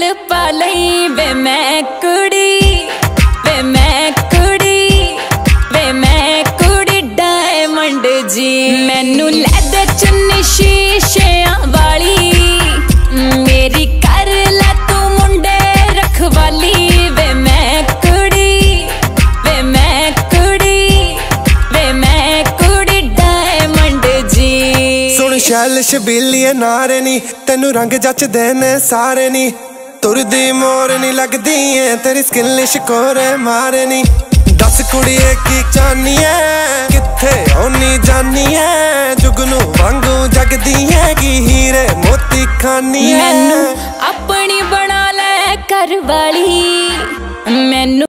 पा लई वे मैं कुड़ी, वे मैं कुड़ी, वे मैं कुड़ी डायमंड जी। मैनू लै दे चुन्नी शीशियां वाली, मेरी कर लै तू मुंडे रखवाली। वे मैं कुड़ी, वे मैं कुड़ी, वे मैं कुड़ी डायमंड जी। सुन शैल शबीलिए नारे नी, तेनू रंग जचदे ने सारे नी। तुरदी मोर नी लगदी है, तेरी स्किल शकोरे मारे नी। दस कुड़िए की चाहनी है, किथे होनी जानी है। जुगनू वांगू जगदी है कि हीरे मोती खानी है। मैनू अपनी बना ले घर वाली, मैनू